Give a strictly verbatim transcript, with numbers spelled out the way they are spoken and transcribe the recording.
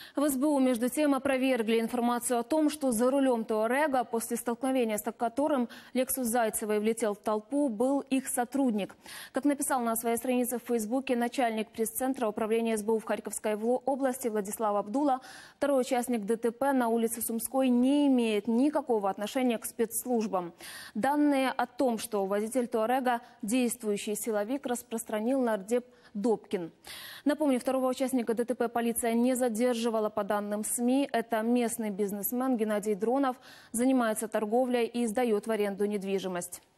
В СБУ, между тем, опровергли информацию о том, что за рулем Туарега, после столкновения с которым Лексус Зайцевой влетел в толпу, был их сотрудник. Как написал на своей странице в Фейсбуке начальник пресс-центра управления СБУ в Харьковской области Владислав Абдула, второй участник ДТП на улице Сумской не имеет никакого отношения к спецслужбам. Данные о том, что водитель Туарега – действующий силовик, распространил нардеп Добкин. Напомню, второго участника ДТП полиция не задерживала. По данным СМИ, это местный бизнесмен Геннадий Дронов, занимается торговлей и сдает в аренду недвижимость.